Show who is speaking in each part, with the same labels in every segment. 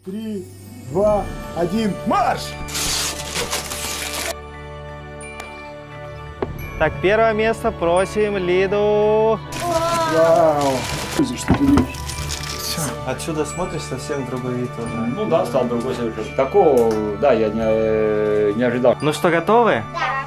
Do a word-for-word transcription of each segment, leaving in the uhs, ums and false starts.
Speaker 1: Три, два, один, марш!
Speaker 2: Так, первое место просим Лиду.
Speaker 1: Вау! Что ты видишь?
Speaker 2: Все. Отсюда смотришь совсем другой вид уже.
Speaker 3: Ну да, стал другой совершенно. Такого, да, я не, не ожидал.
Speaker 2: Ну что, готовы? Да.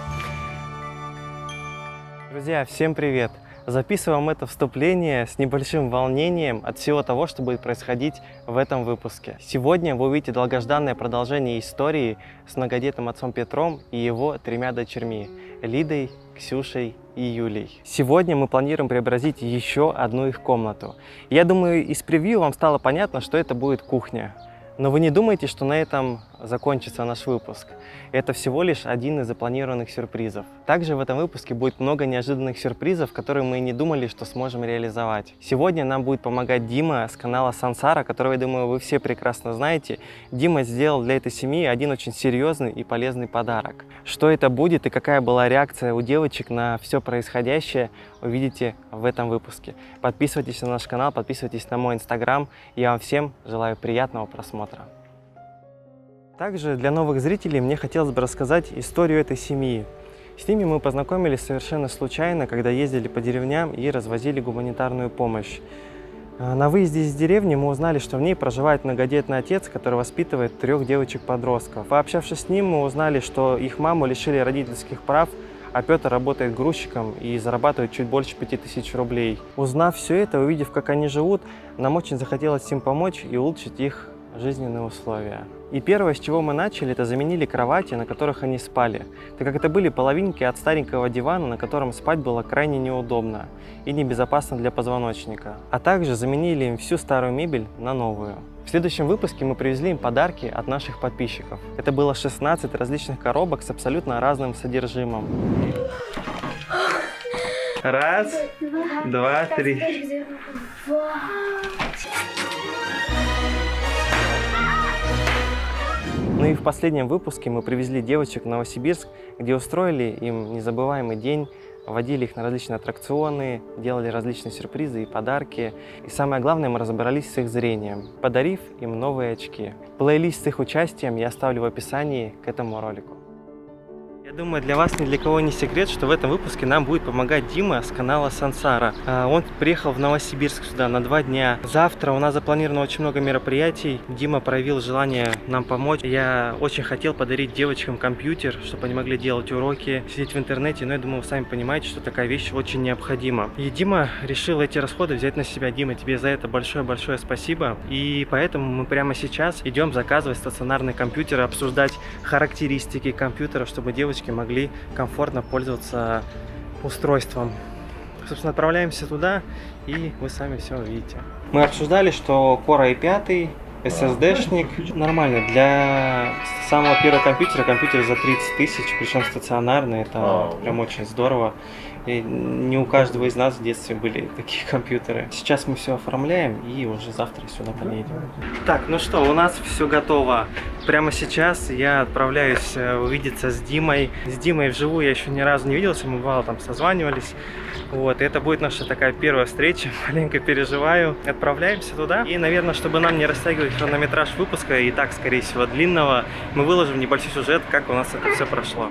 Speaker 2: Друзья, всем привет! Записываем это вступление с небольшим волнением от всего того, что будет происходить в этом выпуске. Сегодня вы увидите долгожданное продолжение истории с многодетным отцом Петром и его тремя дочерьми – Лидой, Ксюшей и Юлей. Сегодня мы планируем преобразить еще одну их комнату. Я думаю, из превью вам стало понятно, что это будет кухня. Но вы не думайте, что на этом закончится наш выпуск. Это всего лишь один из запланированных сюрпризов. Также в этом выпуске будет много неожиданных сюрпризов, которые мы не думали, что сможем реализовать. Сегодня нам будет помогать Дима с канала Сансара, которого, я думаю, вы все прекрасно знаете. Дима сделал для этой семьи один очень серьезный и полезный подарок. Что это будет и какая была реакция у девочек на все происходящее, увидите в этом выпуске. Подписывайтесь на наш канал, подписывайтесь на мой инстаграм. Я вам всем желаю приятного просмотра. Также для новых зрителей мне хотелось бы рассказать историю этой семьи. С ними мы познакомились совершенно случайно, когда ездили по деревням и развозили гуманитарную помощь. На выезде из деревни мы узнали, что в ней проживает многодетный отец, который воспитывает трех девочек-подростков. Пообщавшись с ним, мы узнали, что их маму лишили родительских прав, а Петр работает грузчиком и зарабатывает чуть больше пяти тысяч рублей. Узнав все это, увидев, как они живут, нам очень захотелось им помочь и улучшить их жизненные условия. И первое, с чего мы начали, это заменили кровати, на которых они спали, так как это были половинки от старенького дивана, на котором спать было крайне неудобно и небезопасно для позвоночника. А также заменили им всю старую мебель на новую. В следующем выпуске мы привезли им подарки от наших подписчиков. Это было шестнадцать различных коробок с абсолютно разным содержимым. Раз, два, три. Ну и в последнем выпуске мы привезли девочек в Новосибирск, где устроили им незабываемый день, водили их на различные аттракционы, делали различные сюрпризы и подарки. И самое главное, мы разобрались с их зрением, подарив им новые очки. Плейлист с их участием я оставлю в описании к этому ролику. Я думаю, для вас ни для кого не секрет, что в этом выпуске нам будет помогать Дима с канала Сансара. Он приехал в Новосибирск сюда на два дня. Завтра у нас запланировано очень много мероприятий. Дима проявил желание нам помочь. Я очень хотел подарить девочкам компьютер, чтобы они могли делать уроки, сидеть в интернете. Но я думаю, вы сами понимаете, что такая вещь очень необходима. И Дима решил эти расходы взять на себя. Дима, тебе за это большое-большое спасибо. И поэтому мы прямо сейчас идем заказывать стационарные компьютеры, обсуждать характеристики компьютера, чтобы девочки могли комфортно пользоваться устройством. Собственно, отправляемся туда, и вы сами все увидите. Мы обсуждали, что Core ай пять, эс эс ди-шник нормально. Для самого первого компьютера компьютер за тридцать тысяч, причем стационарный, это прям очень здорово. И не у каждого из нас в детстве были такие компьютеры. Сейчас мы все оформляем и уже завтра сюда поедем. Так, ну что, у нас все готово. Прямо сейчас я отправляюсь увидеться с Димой. С Димой вживую я еще ни разу не виделся, мы бывало там созванивались. Вот, и это будет наша такая первая встреча. Маленько переживаю. Отправляемся туда. И, наверное, чтобы нам не растягивать хронометраж выпуска, и так, скорее всего, длинного, мы выложим небольшой сюжет, как у нас это все прошло.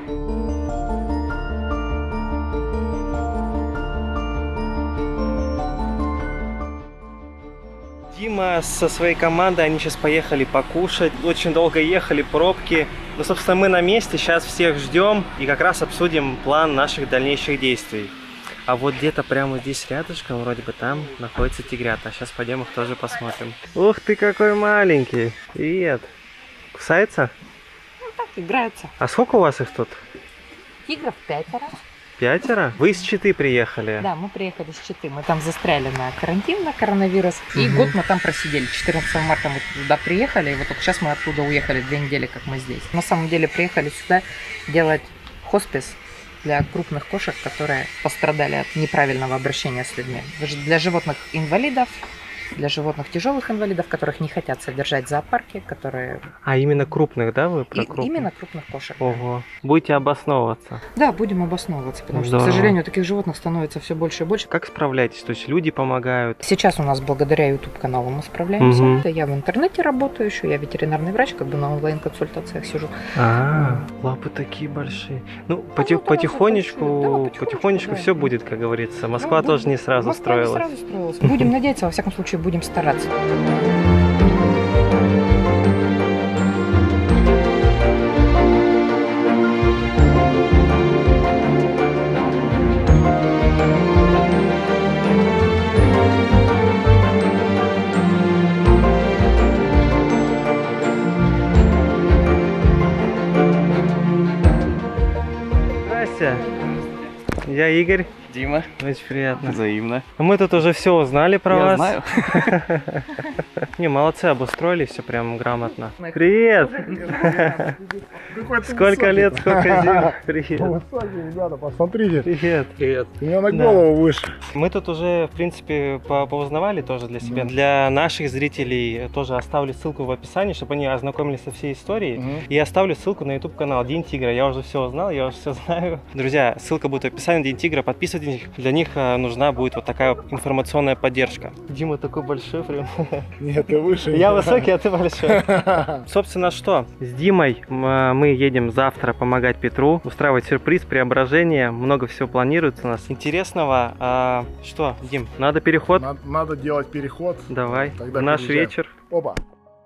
Speaker 2: Дима со своей командой, они сейчас поехали покушать. Очень долго ехали, пробки. Ну, собственно, мы на месте, сейчас всех ждем и как раз обсудим план наших дальнейших действий. А вот где-то прямо здесь рядышком, вроде бы там, находится тигрята. Сейчас пойдем их тоже посмотрим. Ух ты, какой маленький! Привет! Кусается?
Speaker 4: Ну так, играются.
Speaker 2: А сколько у вас их тут?
Speaker 4: Тигров пятеро.
Speaker 2: Пятеро? Вы из Читы приехали?
Speaker 4: Да, мы приехали с Читы. Мы там застряли на карантин, на коронавирус. И угу. год мы там просидели. четырнадцатого марта мы туда приехали. И вот только сейчас мы оттуда уехали. Две недели, как мы здесь. На самом деле приехали сюда делать хоспис для крупных кошек, которые пострадали от неправильного обращения с людьми. Для животных-инвалидов для животных тяжелых инвалидов, которых не хотят содержать в зоопарке, которые...
Speaker 2: А именно крупных, да, вы про
Speaker 4: И,
Speaker 2: крупных?
Speaker 4: именно крупных кошек.
Speaker 2: Ого. Будете обосновываться.
Speaker 4: Да, будем обосновываться, потому
Speaker 2: Здорово.
Speaker 4: что, к сожалению, таких животных становится все больше и больше.
Speaker 2: Как справляетесь? То есть люди помогают?
Speaker 4: Сейчас у нас благодаря YouTube-каналу мы справляемся.
Speaker 2: Мгм.
Speaker 4: Это я в интернете работаю еще, я ветеринарный врач, как бы на онлайн-консультациях сижу.
Speaker 2: А, лапы такие большие. Ну, поти-
Speaker 4: вот у нас
Speaker 2: потихонечку,
Speaker 4: вот большие. Да, потихонечку,
Speaker 2: потихонечку
Speaker 4: да.
Speaker 2: все будет, как говорится. Москва
Speaker 4: Ну,
Speaker 2: тоже не сразу
Speaker 4: Москва не
Speaker 2: строилась.
Speaker 4: сразу строилась. Будем надеяться, во всяком случае, будем стараться.
Speaker 2: Здрасте. Я Игорь.
Speaker 5: Дима.
Speaker 2: Очень приятно.
Speaker 5: Взаимно.
Speaker 2: Мы тут уже все узнали про
Speaker 5: Я
Speaker 2: вас.
Speaker 5: знаю.
Speaker 2: Не, молодцы, обустроили все прям грамотно. Привет! Сколько лет, сколько зим. Привет.
Speaker 1: Высокие, ребята, посмотрите.
Speaker 2: Привет.
Speaker 3: Привет.
Speaker 1: У меня на
Speaker 2: Да.
Speaker 1: голову выше.
Speaker 2: Мы тут уже, в принципе, по- поузнавали тоже для себя. Для наших зрителей тоже оставлю ссылку в описании, чтобы они ознакомились со всей историей.
Speaker 1: Мгм.
Speaker 2: И оставлю ссылку на YouTube-канал День Тигра. Я уже все узнал, я уже все знаю. Друзья, ссылка будет в описании. День Тигра. Подписывайтесь. Для них э, нужна будет вот такая информационная поддержка. Дима такой большой прям.
Speaker 1: Нет, ты выше.
Speaker 2: Я высокий, а ты большой. Собственно, что? С Димой м, мы едем завтра помогать Петру, устраивать сюрприз, преображение. Много всего планируется у нас интересного. А, что, Дим, надо переход?
Speaker 1: Надо, надо делать переход.
Speaker 2: Давай.
Speaker 1: Тогда
Speaker 2: Наш
Speaker 1: переезжаем.
Speaker 2: вечер.
Speaker 1: Опа.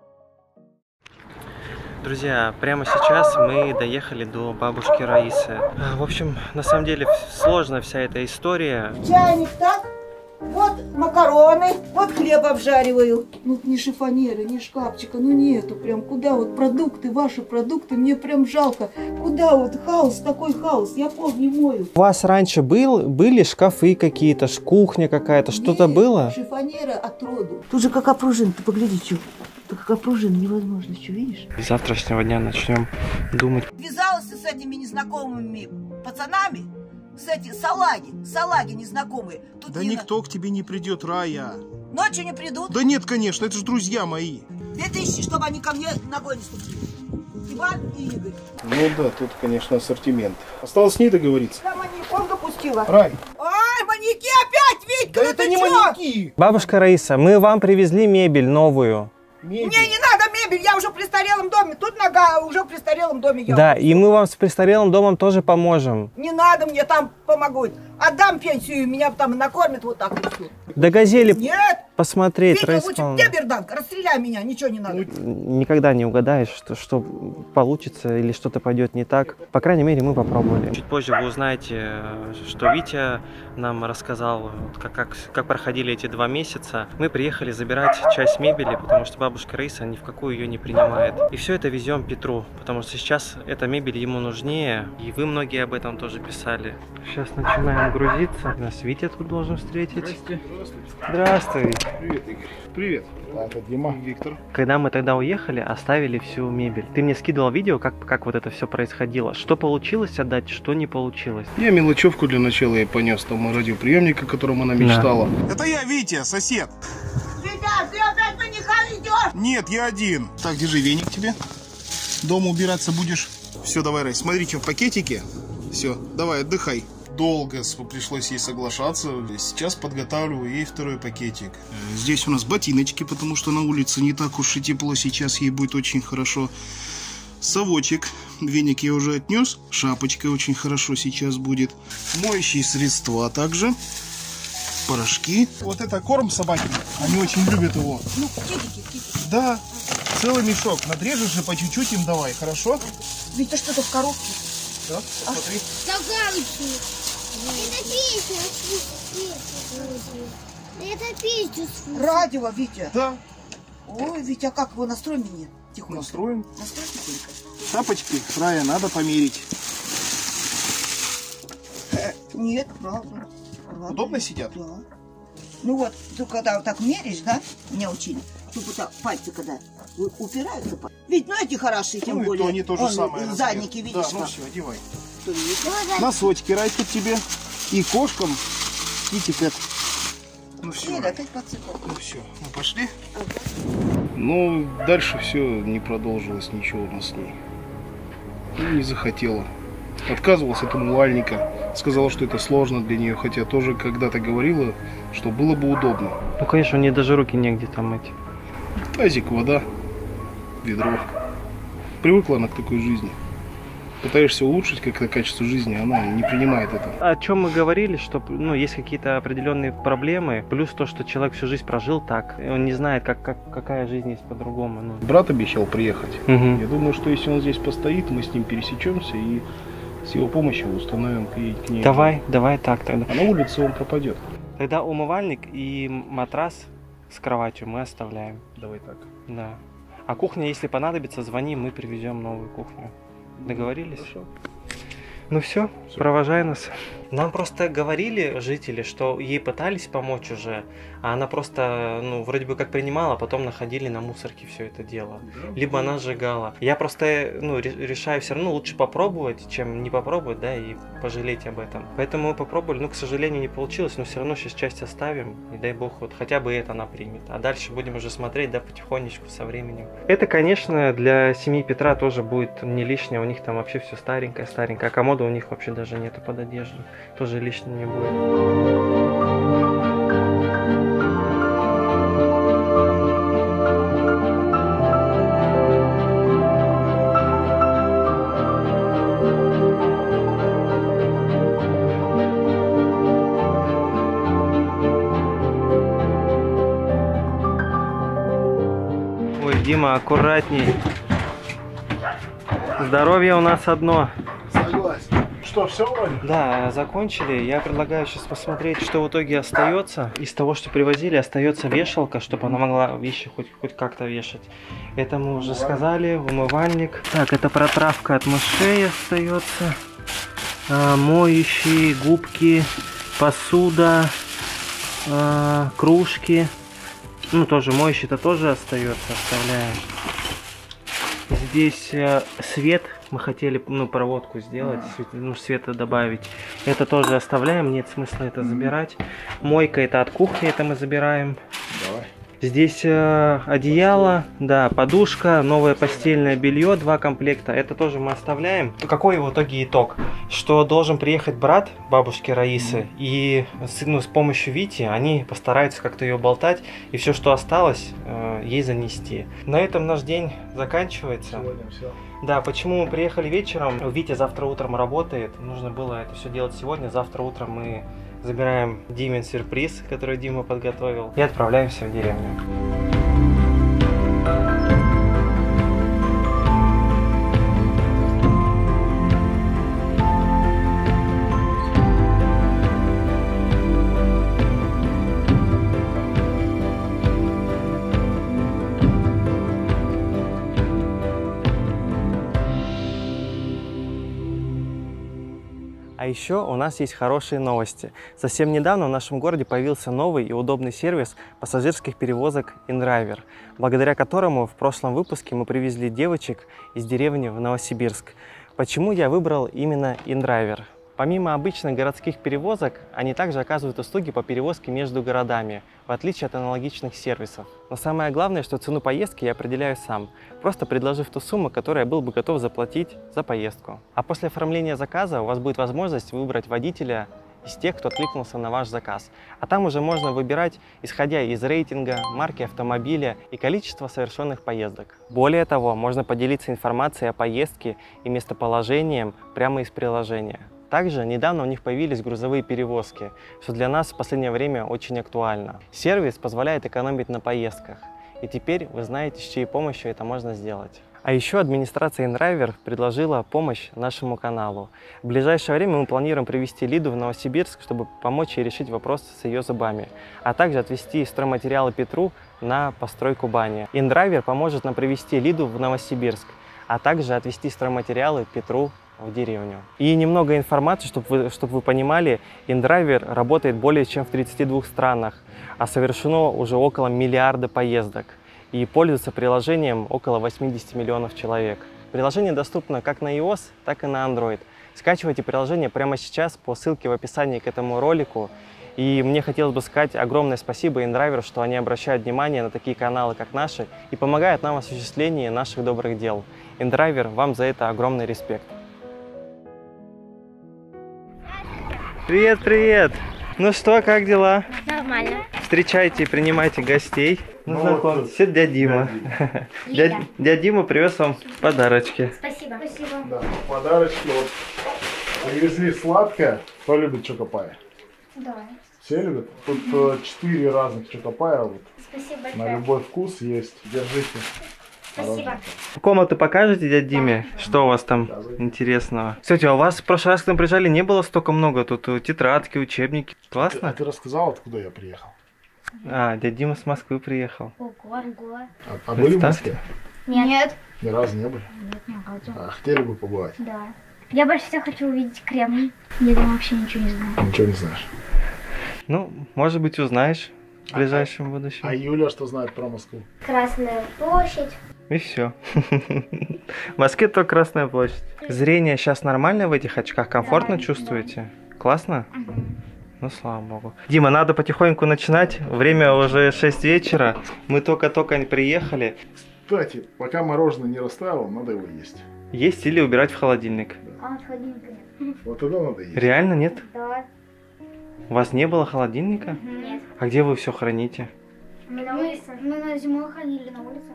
Speaker 2: Друзья, прямо сейчас мы доехали до бабушки Раисы. А, В общем, на самом деле сложная вся эта история.
Speaker 6: Чайник, так? Вот макароны, вот хлеб обжариваю. Ну, ни шифонера, ни шкафчика, ну нету прям. Куда вот продукты, ваши продукты, мне прям жалко. Куда вот хаос, такой хаос, я пол не мою.
Speaker 2: У вас раньше был, были шкафы какие-то, ш- кухня какая-то, что-то
Speaker 6: Нет,
Speaker 2: было?
Speaker 6: Шифонера от роду. Тут же как опружин, ты погляди, что. Тут как опружин, невозможно, что, видишь?
Speaker 2: С завтрашнего дня начнем думать.
Speaker 6: Ввязалась с этими незнакомыми пацанами, с эти салаги, салаги незнакомые. Тут
Speaker 7: Да
Speaker 6: не
Speaker 7: никто к тебе не придет, Рая.
Speaker 6: на- Ночью не придут.
Speaker 7: Да нет, конечно, это же друзья мои.
Speaker 6: Две тысячи, чтобы они ко мне ногой не ступили. Иван и Игорь.
Speaker 1: Ну да, тут, конечно, ассортимент. Осталось с ней договориться.
Speaker 6: Я маньяком допустила.
Speaker 1: Рай,
Speaker 6: Ай, маньяки опять, Витька,
Speaker 1: да
Speaker 6: ну
Speaker 1: это
Speaker 6: ты
Speaker 1: не
Speaker 6: чё?
Speaker 1: маньяки.
Speaker 2: Бабушка Раиса, мы вам привезли мебель новую.
Speaker 6: Мне не надо мебель, я уже в престарелом доме. Тут нога уже в престарелом доме. Я.
Speaker 2: Да, и мы вам с престарелым домом тоже поможем.
Speaker 6: Не надо мне, там помогут. Отдам пенсию, меня там накормят вот так и все.
Speaker 2: До газели
Speaker 6: Нет,
Speaker 2: посмотреть,
Speaker 6: Витя,
Speaker 2: Раиса
Speaker 6: лучше
Speaker 2: Павловна.
Speaker 6: тебе, Берданка, расстреляй меня, ничего не надо.
Speaker 2: Никогда не угадаешь, что, что получится или что-то пойдет не так. По крайней мере, мы попробовали. Чуть позже вы узнаете, что Витя нам рассказал, как, как, как проходили эти два месяца. Мы приехали забирать часть мебели, потому что бабушка Раиса ни в какую ее не принимает. И все это везем Петру, потому что сейчас эта мебель ему нужнее. И вы многие об этом тоже писали. Сейчас начинаем грузиться. Нас Витя тут должен встретить.
Speaker 1: Здравствуйте.
Speaker 2: Здравствуй.
Speaker 1: Привет, Игорь. Привет. Так, это Дима. Виктор.
Speaker 2: Когда мы тогда уехали, оставили всю мебель. Ты мне скидывал видео, как, как вот это все происходило. Что получилось отдать, что не получилось.
Speaker 7: Я мелочевку для начала и понес тому радиоприемника, о котором она мечтала. Это я, Витя, сосед.
Speaker 6: Витя, ты опять маньяка идешь?
Speaker 7: Нет, я один. Так, держи веник тебе. Дома убираться будешь. Все, давай, Рай, смотри, что в пакетике. Все, давай, отдыхай. Долго пришлось ей соглашаться. Сейчас подготавливаю ей второй пакетик. Здесь у нас ботиночки, потому что на улице не так уж и тепло. Сейчас ей будет очень хорошо. Совочек. Веник я уже отнес. Шапочка очень хорошо сейчас будет. Моющие средства также. Порошки. Вот это корм собаки. Они очень любят его.
Speaker 6: Ну, китики, китики.
Speaker 7: Да, целый мешок. Надрежешь и по чуть-чуть им давай, хорошо?
Speaker 6: Витя, что-то в коробке.
Speaker 7: Да, посмотри.
Speaker 8: Это песня. Это песня.
Speaker 6: Радио, Витя.
Speaker 7: Да,
Speaker 6: Ой, Витя, а как его настроим мне? Тихонько.
Speaker 7: настроим.
Speaker 6: Настрой тихонько.
Speaker 7: Шапочки, Рая, надо померить.
Speaker 6: Э, Нет, правда. Правда.
Speaker 7: Удобно сидят?
Speaker 6: Да. Ну вот, ты когда вот так меришь, да, меня учили, тут вот так пальцы когда у- упираются. па- Ведь, ну эти хороши, тем
Speaker 7: Ну и
Speaker 6: более.
Speaker 7: то они то же
Speaker 6: Он,
Speaker 7: самое. размер.
Speaker 6: задники, видишь,
Speaker 7: Да, ну
Speaker 6: как?
Speaker 7: все, одевай.
Speaker 6: Что, видишь?
Speaker 7: Носочки, Рай, тут тебе. И кошкам китикет. Ну все.
Speaker 6: Нет, опять подсыпал.
Speaker 7: Ну все, мы пошли. Ну, дальше все не продолжилось ничего у нас с ней. Ну, не захотела. Отказывалась от умывальника. Сказала, что это сложно для нее, хотя тоже когда-то говорила, что было бы удобно.
Speaker 2: Ну, конечно, у нее даже руки негде там мыть.
Speaker 7: Тазик, вода, ведро. Привыкла она к такой жизни. Пытаешься улучшить как-то качество жизни, она не принимает это.
Speaker 2: О чем мы говорили, что ну, есть какие-то определенные проблемы, плюс то, что человек всю жизнь прожил так, и он не знает, как, как, какая жизнь есть по-другому. Ну.
Speaker 7: Брат обещал приехать.
Speaker 2: Угу.
Speaker 7: Я думаю, что если он здесь постоит, мы с ним пересечемся и с его помощью установим к ней. К ней.
Speaker 2: Давай, давай так тогда.
Speaker 7: А на улице он пропадет.
Speaker 2: Тогда умывальник и матрас с кроватью мы оставляем.
Speaker 7: Давай так.
Speaker 2: Да. А кухня, если понадобится, звони, мы привезем новую кухню. Договорились?
Speaker 7: Хорошо.
Speaker 2: Ну все, провожай нас. Нам просто говорили жители, что ей пытались помочь уже, а она просто, ну, вроде бы как принимала, а потом находили на мусорке все это дело. Либо она сжигала. Я просто, ну, решаю все равно лучше попробовать, чем не попробовать, да, и пожалеть об этом. Поэтому мы попробовали, ну, к сожалению, не получилось, но все равно сейчас часть оставим, и дай бог, вот хотя бы это она примет. А дальше будем уже смотреть, да, потихонечку, со временем. Это, конечно, для семьи Петра тоже будет не лишнее, у них там вообще все старенькое, старенькое, а комода у них вообще даже нету под одежду. Тоже лишним не будет. Ой, Дима, аккуратней. Здоровье у нас одно.
Speaker 7: Согласен. Что, все вроде?
Speaker 2: Да, закончили. Я предлагаю сейчас посмотреть, что в итоге остается. Из того, что привозили, остается вешалка, чтобы она могла вещи хоть, хоть как-то вешать. Это мы уже сказали. Умывальник. Так, это протравка от мышей остается. А, моющие, губки, посуда, а, кружки. Ну, тоже моющий-то тоже остается. Оставляем. Здесь э, свет. Мы хотели, ну, проводку сделать, свет, ну, света добавить. Это тоже оставляем, нет смысла это забирать. Мойка это от кухни, это мы забираем.
Speaker 7: Давай.
Speaker 2: Здесь э, одеяло, да, подушка, новое постельное белье, два комплекта. Это тоже мы оставляем. Какой в итоге итог? Что должен приехать брат бабушки Раисы, и с, ну, с помощью Вити они постараются как-то ее болтать, и все, что осталось, э, ей занести. На этом наш день заканчивается.
Speaker 7: Сегодня все.
Speaker 2: Да, почему мы приехали вечером? Витя завтра утром работает. Нужно было это все делать сегодня. Завтра утром мы забираем Димин сюрприз, который Дима подготовил, и отправляемся в деревню. А еще у нас есть хорошие новости. Совсем недавно в нашем городе появился новый и удобный сервис пассажирских перевозок InDriver, благодаря которому в прошлом выпуске мы привезли девочек из деревни в Новосибирск. Почему я выбрал именно InDriver? Помимо обычных городских перевозок, они также оказывают услуги по перевозке между городами, в отличие от аналогичных сервисов. Но самое главное, что цену поездки я определяю сам, просто предложив ту сумму, которую я был бы готов заплатить за поездку. А после оформления заказа у вас будет возможность выбрать водителя из тех, кто откликнулся на ваш заказ. А там уже можно выбирать, исходя из рейтинга, марки автомобиля и количества совершенных поездок. Более того, можно поделиться информацией о поездке и местоположением прямо из приложения. Также недавно у них появились грузовые перевозки, что для нас в последнее время очень актуально. Сервис позволяет экономить на поездках, и теперь вы знаете, с чьей помощью это можно сделать. А еще администрация InDriver предложила помощь нашему каналу. В ближайшее время мы планируем привезти Лиду в Новосибирск, чтобы помочь ей решить вопрос с ее зубами, а также отвезти стройматериалы Петру на постройку бани. InDriver поможет нам привезти Лиду в Новосибирск, а также отвезти стройматериалы Петру в деревню. И немного информации, чтобы вы, чтобы вы понимали, InDriver работает более чем в тридцати двух странах, а совершено уже около миллиарда поездок. И пользуется приложением около восьмидесяти миллионов человек. Приложение доступно как на iOS, так и на Android. Скачивайте приложение прямо сейчас по ссылке в описании к этому ролику. И мне хотелось бы сказать огромное спасибо InDriver, что они обращают внимание на такие каналы, как наши, и помогают нам в осуществлении наших добрых дел. InDriver, вам за это огромный респект. Привет, привет! Ну что, как дела?
Speaker 8: Нормально.
Speaker 2: Встречайте и принимайте гостей. Ну, знакомьтесь, это дядя Дима. Дядя, дядя Дима привез вам подарочки.
Speaker 8: Спасибо. Спасибо.
Speaker 7: Да, подарочки вот. Привезли сладкое. Кто любит чокопай?
Speaker 8: Да.
Speaker 7: Все любят? Тут э, четыре разных чокопая. Вот.
Speaker 8: Спасибо
Speaker 7: На
Speaker 8: большое.
Speaker 7: любой вкус есть. Держите.
Speaker 8: Спасибо.
Speaker 2: Комнату покажете, дядя Диме? Что у вас там интересного? Кстати, а у вас в прошлый раз, когда мы приезжали, не было столько много. Тут тетрадки, учебники.
Speaker 7: Ты, а
Speaker 2: Классно?
Speaker 7: ты рассказал, откуда я приехал?
Speaker 2: А, дядя Дима с Москвы приехал.
Speaker 8: Ого, ого.
Speaker 7: А, а были в
Speaker 2: Представьте.
Speaker 7: Москве?
Speaker 8: Нет.
Speaker 7: Ни разу не были?
Speaker 8: Нет, ни разу.
Speaker 7: А, хотели бы побывать?
Speaker 8: Да. Я больше всего хочу увидеть Кремль. Я там вообще ничего не знаю.
Speaker 7: Ничего не знаешь.
Speaker 2: Ну, может быть, узнаешь в ближайшем будущем.
Speaker 7: А Юля что знает про Москву?
Speaker 8: Красная площадь.
Speaker 2: И все. В Москве только Красная площадь. Зрение сейчас нормально в этих очках? Комфортно
Speaker 8: Да,
Speaker 2: чувствуете? Классно? Ну, слава богу. Дима, надо потихоньку начинать. Время уже шесть вечера. Мы только-только приехали.
Speaker 7: Кстати, пока мороженое не растаяло, надо его есть.
Speaker 2: Есть или убирать в холодильник?
Speaker 8: А от холодильника нет.
Speaker 7: Вот тогда надо есть.
Speaker 2: Реально нет?
Speaker 8: Да.
Speaker 2: У вас не было холодильника?
Speaker 8: Нет.
Speaker 2: А где вы все храните?
Speaker 8: Мы на улице. Мы на зимой хранили на улице.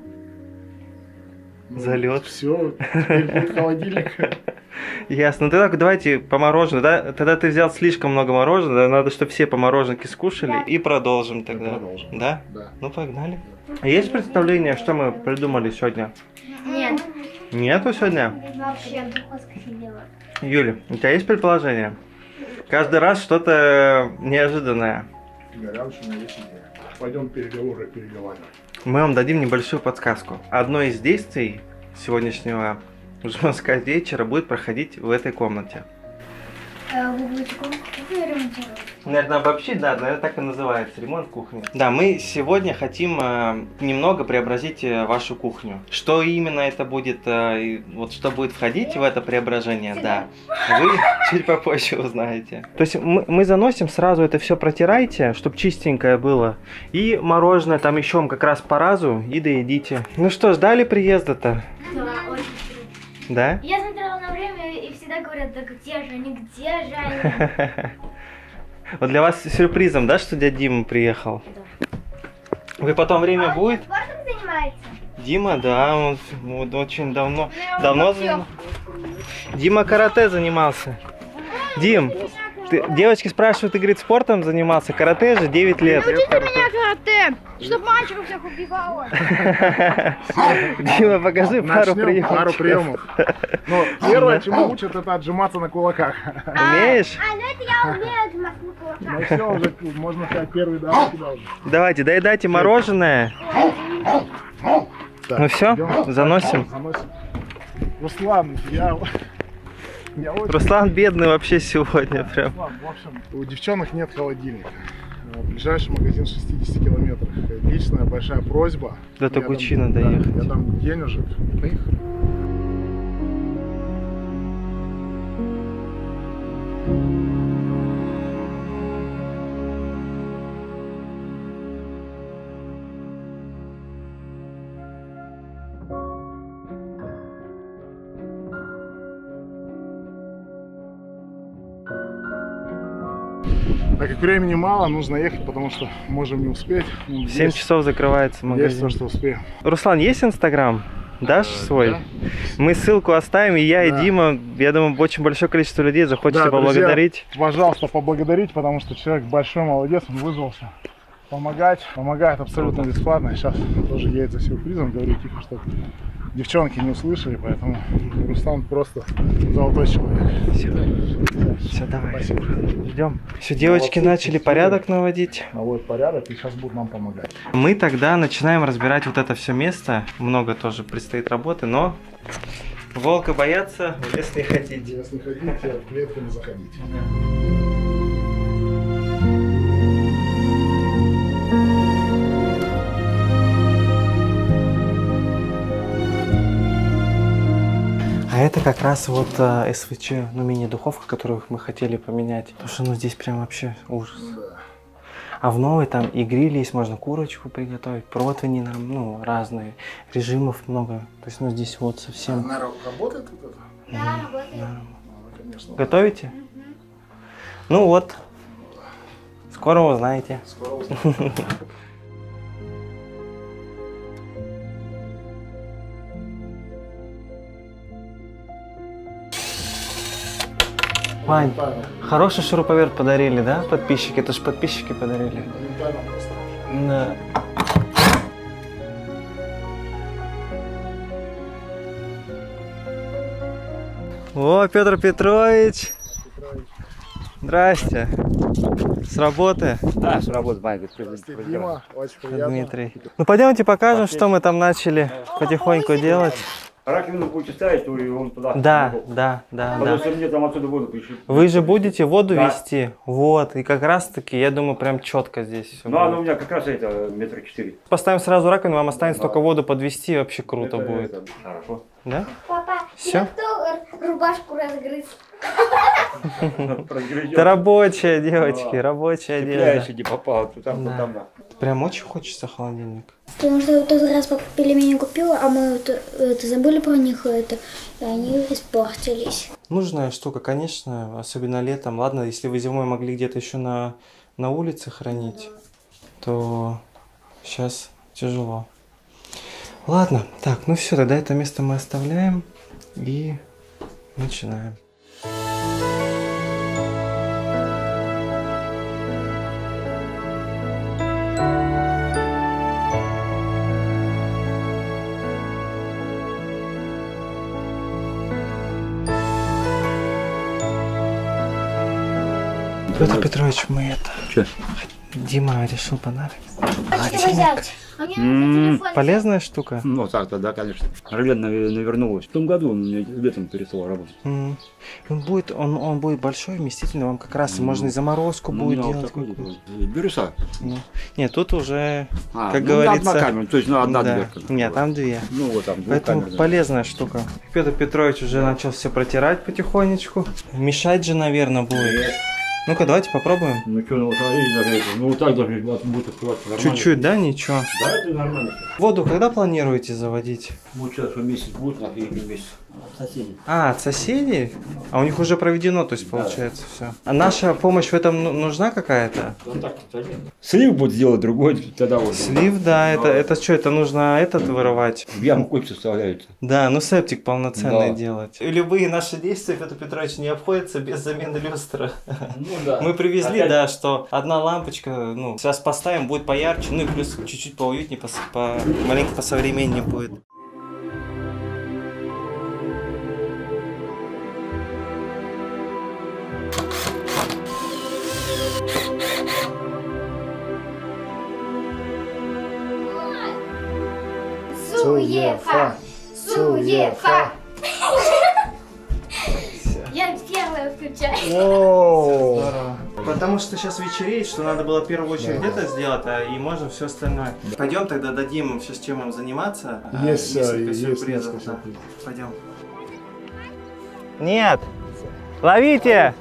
Speaker 7: Ну,
Speaker 2: Залет.
Speaker 7: Все, теперь будет холодильник.
Speaker 2: Ясно. Ну тогда давайте по мороженому. Да? Тогда ты взял слишком много мороженого. Надо, чтобы все по мороженке скушали.
Speaker 8: Да.
Speaker 2: И продолжим тогда.
Speaker 7: Продолжим.
Speaker 2: Да?
Speaker 7: Да.
Speaker 2: Ну погнали. А есть представление, что мы придумали сегодня?
Speaker 8: Нет.
Speaker 2: Нету сегодня?
Speaker 8: Вообще духовка сидела.
Speaker 2: Юля, у тебя есть предположение? Каждый раз что-то неожиданное.
Speaker 7: Горяншина есть идея. Пойдем переговоры переговаривать.
Speaker 2: Мы вам дадим небольшую подсказку. Одно из действий сегодняшнего жмонского вечера будет проходить в этой комнате.
Speaker 8: Вы будете кухню ремонтировать?
Speaker 2: Наверное, вообще, да, наверное, так и называется, ремонт кухни. Да, мы сегодня хотим э, немного преобразить э, вашу кухню. Что именно это будет, э, и вот что будет входить в это преображение, да, вы чуть попозже узнаете. То есть мы, мы заносим, сразу это все протирайте, чтобы чистенькое было. И мороженое там еще как раз по разу, и доедите. Ну что, ждали приезда-то?
Speaker 8: Да, очень.
Speaker 2: Да?
Speaker 8: Я смотрела на время и всегда говорят, да где же они, где же они?
Speaker 2: Вот для вас сюрпризом, да, что дядя Дима приехал?
Speaker 8: Да.
Speaker 2: Вы потом время
Speaker 8: А
Speaker 2: будет?
Speaker 8: он спортом занимается?
Speaker 2: Дима, да, он, вот очень давно, давно занимался. Дима карате занимался. Дим, ты, девочки спрашивают, ты, говорит, спортом занимался? Карате же девять лет.
Speaker 8: Научите меня карате, чтобы мальчиков всех убивало.
Speaker 2: Дима, покажи пару
Speaker 7: Начнем
Speaker 2: приемов.
Speaker 7: пару приемов. Ну, первое, чему учат, это отжиматься на кулаках.
Speaker 2: Умеешь?
Speaker 8: А, ну это я умею отжиматься на кулаках.
Speaker 7: Ну все, уже, можно сказать, первый дар сюда уже.
Speaker 2: Давайте, доедайте мороженое.
Speaker 7: Так,
Speaker 2: Ну все,
Speaker 7: идем.
Speaker 2: заносим.
Speaker 7: Заносим. Руслан, я... я очень...
Speaker 2: Руслан бедный вообще сегодня прям.
Speaker 7: Руслан, в общем, у девчонок нет холодильника. Ближайший магазин в шестидесяти километрах. Личная большая просьба.
Speaker 2: До
Speaker 7: Я
Speaker 2: Тогучина
Speaker 7: дам- да,
Speaker 2: доехать.
Speaker 7: Я дам денежек. Поехали. Так как времени мало, нужно ехать, потому что можем не успеть. Ну,
Speaker 2: В семь
Speaker 7: есть-
Speaker 2: часов закрывается
Speaker 7: Есть
Speaker 2: магазин.
Speaker 7: то, что успеем.
Speaker 2: Руслан, есть Инстаграм? Дашь свой?
Speaker 7: да.
Speaker 2: Мы ссылку оставим, и я,
Speaker 7: Да.
Speaker 2: и Дима, я думаю, очень большое количество людей захочется
Speaker 7: Да, друзья,
Speaker 2: поблагодарить.
Speaker 7: Пожалуйста, поблагодарить, потому что человек большой молодец, он вызвался помогать. Помогает абсолютно бесплатно. Сейчас тоже едет за сюрпризом, говорю тихо, чтобы девчонки не услышали, поэтому Руслан просто золотой человек.
Speaker 2: Все, все, давай.
Speaker 7: Спасибо.
Speaker 2: Ждем. Все, девочки
Speaker 7: Молодцы,
Speaker 2: начали
Speaker 7: все.
Speaker 2: порядок наводить.
Speaker 7: Наводит порядок и сейчас будут нам помогать.
Speaker 2: Мы тогда начинаем разбирать вот это все место. Много тоже предстоит работы, но волка боятся, в лес не ходить.
Speaker 7: Если не ходите, в клетку не заходите.
Speaker 2: А это как раз вот а, эс вэ че, ну мини-духовка, которую мы хотели поменять. Потому что ну здесь прям вообще ужас.
Speaker 7: Да.
Speaker 2: А в новой там и гриль есть, можно курочку приготовить, противни, ну, разные, режимов много. То есть, ну, здесь вот совсем...
Speaker 7: Она работает вот это?
Speaker 8: Да, работает.
Speaker 2: Да.
Speaker 7: Ну, конечно.
Speaker 2: Готовите?
Speaker 8: Мгм.
Speaker 2: Ну вот, скоро узнаете.
Speaker 7: Скоро узнаем.
Speaker 2: Вань, хороший шуруповерт подарили, да, подписчики? Это же подписчики подарили.
Speaker 7: Моментально просто.
Speaker 2: Да. О, Петр Петрович. Здрасте. С работы,
Speaker 3: Да, с работы, Майк.
Speaker 7: Дима, очень приятно.
Speaker 2: Дмитрий. Ну пойдемте покажем, что мы там начали потихоньку делать.
Speaker 3: Раковину будете ставить, то и он туда.
Speaker 2: Да, да, да,
Speaker 3: Потому
Speaker 2: да.
Speaker 3: что мне там отсюда воду пришли.
Speaker 2: Вы же будете воду
Speaker 3: Да.
Speaker 2: вести, вот, и как раз таки, я думаю, прям четко здесь все
Speaker 3: Ну, оно у меня как раз это метра четыре.
Speaker 2: Поставим сразу раковину, вам останется
Speaker 3: Да.
Speaker 2: только воду подвести, вообще круто
Speaker 3: Это-
Speaker 2: будет.
Speaker 3: это Хорошо.
Speaker 8: Папа,
Speaker 2: Да?
Speaker 8: тебе
Speaker 2: Всё?
Speaker 8: кто рубашку разгрыз?
Speaker 2: Это рабочая, девочки,
Speaker 3: Да.
Speaker 2: рабочая
Speaker 3: Цепляешь,
Speaker 2: одежда.
Speaker 3: иди попал, то там, то
Speaker 2: Да.
Speaker 3: там, да.
Speaker 2: Прям очень хочется холодильник.
Speaker 5: Потому что в тот раз папа пельмени купила, а мы вот, это, забыли про них, это, и они испортились.
Speaker 2: Нужная штука, конечно, особенно летом. Ладно, если вы зимой могли где-то еще на, на улице хранить, то сейчас тяжело. Ладно, так, ну все, тогда это место мы оставляем и начинаем. Петр Петрович, мы это...
Speaker 3: Чё?
Speaker 2: Дима решил подарок.
Speaker 8: Хочу взять. А мне
Speaker 3: М.
Speaker 8: надо телефон.
Speaker 2: Полезная штука.
Speaker 3: Ну, так-то, да, конечно. Ребят навернулась. В том году он мне летом перестал работать.
Speaker 2: М. Он будет, он, он будет большой, вместительный, вам как раз и можно и заморозку
Speaker 3: Ну,
Speaker 2: будет
Speaker 3: у меня
Speaker 2: делать.
Speaker 3: вот такой
Speaker 2: какую-то.
Speaker 3: вот, Бирюса.
Speaker 2: Ну, нет, тут уже,
Speaker 3: А,
Speaker 2: как
Speaker 3: ну,
Speaker 2: говорится...
Speaker 3: одна камера, то есть ну, одна
Speaker 2: да.
Speaker 3: дверка.
Speaker 2: Нет, там две.
Speaker 3: Ну, вот там,
Speaker 2: Поэтому
Speaker 3: двухкамерная.
Speaker 2: полезная штука. Петр Петрович уже начал все протирать потихонечку. Мешать же, наверное, будет. Ну-ка, давайте попробуем.
Speaker 3: Ну, что, ну, смотри, даже это, ну, вот так даже будет открываться нормально.
Speaker 2: Чуть-чуть, да, ничего.
Speaker 3: Да, это нормально.
Speaker 2: Воду когда планируете заводить?
Speaker 3: Ну, сейчас что месяц будет, на следующий месяц. Соседи.
Speaker 2: А, от соседей? А у них уже проведено, то есть
Speaker 3: Да.
Speaker 2: получается все. А наша помощь в этом ну- нужна какая-то?
Speaker 3: Да, так, кстати. Слив будет сделать другой, тогда вот.
Speaker 2: Слив, да, это, это что, это нужно этот вырывать?
Speaker 3: В яму копится вставляется.
Speaker 2: Да, ну септик полноценный
Speaker 3: Да.
Speaker 2: делать. Любые наши действия, Петр Петрович, не обходятся без замены люстры.
Speaker 3: Ну, да.
Speaker 2: Мы привезли,
Speaker 3: Опять-
Speaker 2: да, что одна лампочка, ну, сейчас поставим, будет поярче, ну и плюс чуть-чуть поуютнее, по, по, маленько посовременнее будет.
Speaker 8: Суефа! Суефа! Я первая включаю.
Speaker 7: О,
Speaker 2: Здорово. Потому что сейчас вечереет, что надо было в первую очередь это сделать, а и можно все остальное. Пойдем тогда дадим им сейчас чем им заниматься. а,
Speaker 7: Есть,
Speaker 2: несколько
Speaker 7: а, есть
Speaker 2: сюрпризов,
Speaker 7: несколько
Speaker 2: да.
Speaker 7: сюрпризов.
Speaker 2: Пойдем. Нет! Ловите!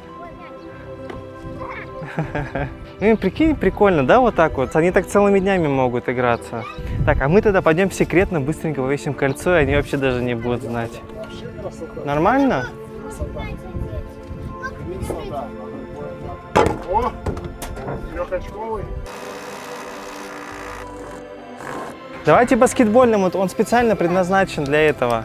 Speaker 2: Ну, прикинь, прикольно, да, вот так вот? Они так целыми днями могут играться. Так, а мы тогда пойдем секретно, быстренько повесим кольцо, и они вообще даже не будут знать.
Speaker 7: вообще красота.
Speaker 2: Нормально?
Speaker 7: Красота. О, трехочковый.
Speaker 2: Давайте баскетбольным, вот он специально предназначен для этого.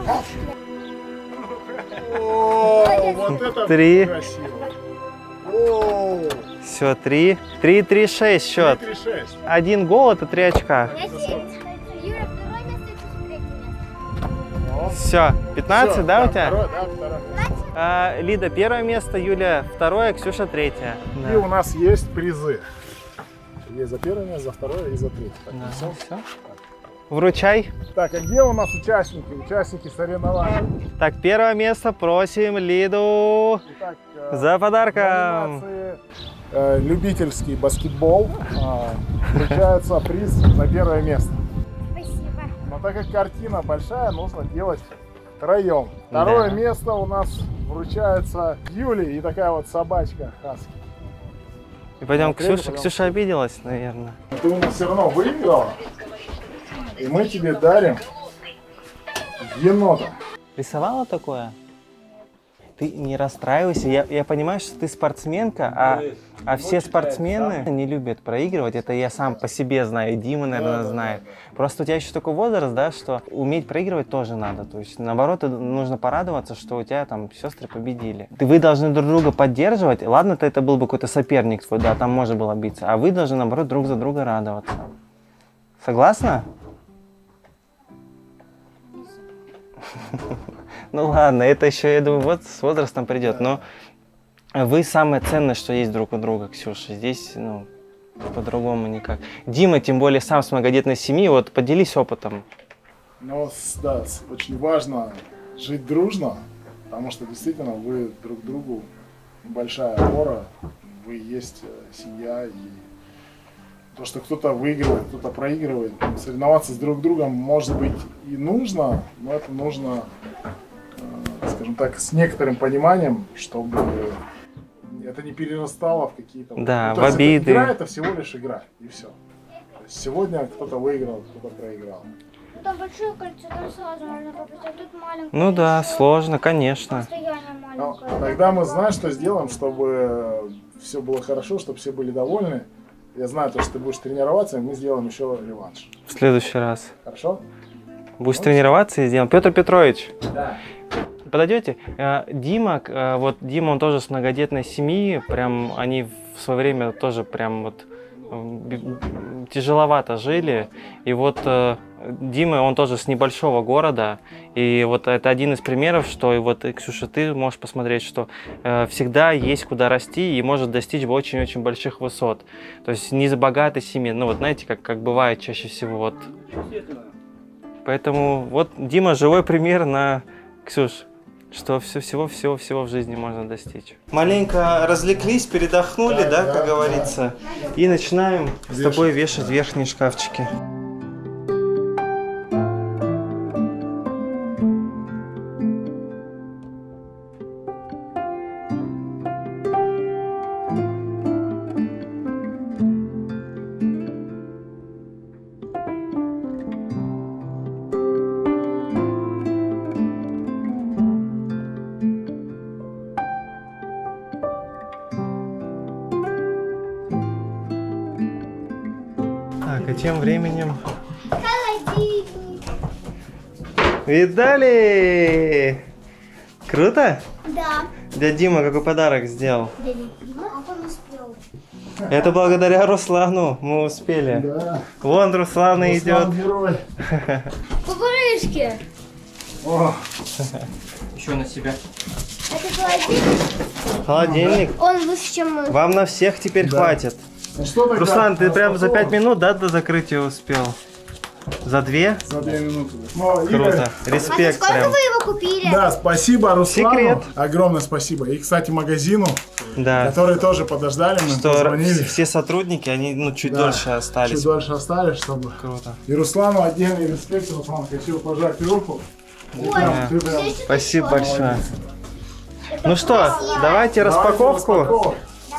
Speaker 7: О, вот это
Speaker 2: Три.
Speaker 7: красиво. О,
Speaker 2: Все, три. Три, три, шесть счет.
Speaker 7: три, шесть.
Speaker 2: Один гол, это три очка.
Speaker 8: Я Юра, второе место, это третье место.
Speaker 7: О,
Speaker 2: Все, пятнадцать,
Speaker 7: всё,
Speaker 2: да, у тебя?
Speaker 7: второе, да, второе.
Speaker 2: А, Лида первое место, Юля второе, Ксюша третье.
Speaker 7: И у нас есть призы. Есть за первое место, за второе и за третье. Так,
Speaker 2: Да,
Speaker 7: всё.
Speaker 2: всё. Вручай.
Speaker 7: Так, а где у нас участники? Участники соревнований.
Speaker 2: Так, первое место просим Лиду
Speaker 7: Итак, э,
Speaker 2: за подарком.
Speaker 7: номинации, э, любительский баскетбол. э, Вручается приз за первое место.
Speaker 8: Спасибо.
Speaker 7: Но так как картина большая, нужно делать
Speaker 9: Троем. Второе
Speaker 2: Да.
Speaker 9: место у нас вручается Юле и такая вот собачка Хаски.
Speaker 2: И пойдем,
Speaker 9: Смотрели,
Speaker 2: Ксюша,
Speaker 9: пойдем.
Speaker 2: Ксюша обиделась, наверное.
Speaker 9: Ты у нас все равно выиграла. И мы тебе дарим енота.
Speaker 2: Рисовала такое? Ты не расстраивайся, я, я понимаю, что ты спортсменка, а, а все спортсмены не любят проигрывать, это я сам по себе знаю, и Дима, наверное, знает. Просто у тебя еще такой возраст, да, что уметь проигрывать тоже надо, то есть наоборот, нужно порадоваться, что у тебя там сестры победили. Ты, вы должны друг друга поддерживать, ладно-то это был бы какой-то соперник твой, да, там можно было биться, а вы должны, наоборот, друг за друга радоваться. Согласна? Ну ладно, это еще, я думаю, вот с возрастом придет. Но вы самое ценное, что есть друг у друга, Ксюша. Здесь, ну, по-другому никак. Дима, тем более, сам с многодетной семьи, вот поделись опытом.
Speaker 9: Но, да, очень важно жить дружно, потому что действительно вы друг другу большая опора, вы есть семья, и то, что кто-то выигрывает, кто-то проигрывает, соревноваться с друг другом, может быть, и нужно, но это нужно, скажем так, с некоторым пониманием, чтобы это не перерастало в какие-то...
Speaker 2: Да,
Speaker 9: ну,
Speaker 2: в обиды.
Speaker 9: Игра — это всего лишь игра, и все. То есть сегодня кто-то выиграл, кто-то проиграл.
Speaker 8: Ну, там большое кольцо, там сразу можно попасть, а тут маленькое.
Speaker 2: Ну да,
Speaker 8: еще.
Speaker 2: сложно, конечно.
Speaker 8: Постоянно
Speaker 9: Ну,
Speaker 8: маленькое.
Speaker 9: тогда мы знаем, что сделаем, чтобы все было хорошо, чтобы все были довольны. Я знаю, то, что ты будешь тренироваться, и мы сделаем еще реванш.
Speaker 2: В следующий раз.
Speaker 9: Хорошо?
Speaker 2: Будешь тренироваться и сделаем. Петр Петрович,
Speaker 3: Да.
Speaker 2: подойдете? Э, Дима, э, вот Дима, он тоже с многодетной семьи, прям они в свое время тоже прям вот э, б- тяжеловато жили. И вот э, Дима, он тоже с небольшого города, и вот это один из примеров, что и вот, Ксюша, ты можешь посмотреть, что э, всегда есть куда расти и может достичь очень-очень больших высот. То есть не из богатой семьи, ну вот знаете, как, как бывает чаще всего. Вот. Поэтому вот Дима живой пример на, Ксюш, что все, всего-всего-всего в жизни можно достичь. Маленько развлеклись, передохнули, да,
Speaker 9: да,
Speaker 2: как
Speaker 9: да.
Speaker 2: говорится, и начинаем с
Speaker 9: Вешать.
Speaker 2: тобой вешать верхние шкафчики. Так, а тем временем...
Speaker 8: Холодильник.
Speaker 2: Видали? Круто?
Speaker 8: Да.
Speaker 2: Дядя Дима какой подарок сделал?
Speaker 8: Дядя Дима, а он успел.
Speaker 2: Это благодаря Руслану мы успели.
Speaker 9: Да.
Speaker 2: Вон Руслан идет.
Speaker 9: Руслан герой.
Speaker 8: Пупырышки.
Speaker 9: О,
Speaker 3: Еще на себя.
Speaker 8: Это холодильник.
Speaker 2: Холодильник.
Speaker 8: Он выше, чем мы.
Speaker 2: Вам на всех теперь
Speaker 9: Да.
Speaker 2: хватит.
Speaker 9: ну что тогда?
Speaker 2: Руслан, ты прям за пять
Speaker 9: Распаковываем?
Speaker 2: минут, да, до закрытия успел? За две?
Speaker 9: За две минуты. Ну, Игорь,
Speaker 2: Круто.
Speaker 8: А за
Speaker 2: Респект
Speaker 8: сколько
Speaker 2: прям.
Speaker 8: вы его купили?
Speaker 9: Да, спасибо Руслану.
Speaker 2: Секрет.
Speaker 9: Огромное спасибо. И, кстати, магазину,
Speaker 2: Да.
Speaker 9: которые тоже подождали, мы
Speaker 2: Что
Speaker 9: позвонили.
Speaker 2: все сотрудники, они ну, чуть
Speaker 9: Да,
Speaker 2: дольше остались.
Speaker 9: Чуть дольше остались, чтобы...
Speaker 2: Круто.
Speaker 9: И Руслану отдельный респект. Руслан, хочу пожать руку. Ты
Speaker 8: Ой,
Speaker 9: прям-
Speaker 2: Да.
Speaker 9: ты прям-
Speaker 8: здесь
Speaker 2: Спасибо
Speaker 8: еще.
Speaker 2: большое. Ну что, давайте распаковку.
Speaker 9: Распаковку.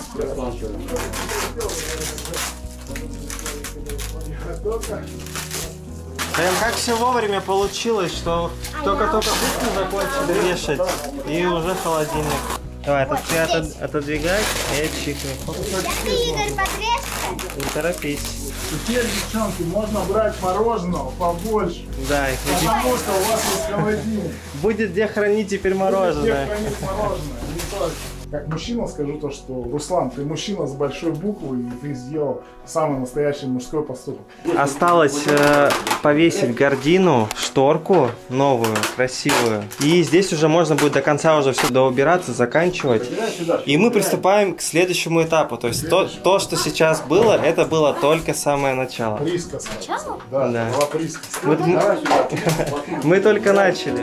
Speaker 2: Прям как все вовремя получилось, что только-только кухню закончили вешать, и уже холодильник. Давай, это ты отод- отодвигай, а я чикну.
Speaker 8: Ты, Игорь, подрежь?
Speaker 2: Не торопись.
Speaker 9: Теперь, девчонки, можно брать мороженого побольше.
Speaker 2: Да, их будет,
Speaker 9: Потому что у вас есть холодильник.
Speaker 2: будет где хранить теперь
Speaker 9: Где
Speaker 2: мороженое.
Speaker 9: хранить мороженое, не только. Как мужчина скажу то, что, Руслан, ты мужчина с большой буквы, и ты сделал самый настоящий мужской поступок.
Speaker 2: Осталось э, повесить гардину, шторку новую, красивую. И здесь уже можно будет до конца уже все доубираться, заканчивать. И мы приступаем к следующему этапу. То есть то, то, что сейчас было, это было только самое начало.
Speaker 9: Присказка. Да,
Speaker 2: Да.
Speaker 9: была присказка.
Speaker 2: Вот мы, мы только начали.